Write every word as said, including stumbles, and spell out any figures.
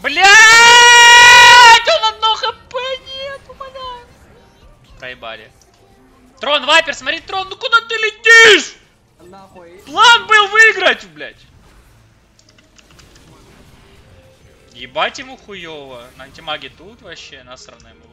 Блять! Он одно хп нет, умоляю. Проебали. Трон, Вайпер, смотри, Трон, ну куда ты летишь? Нахуй. План был выиграть, блять. Ебать ему хуёво. На антимаге тут вообще насрано ему.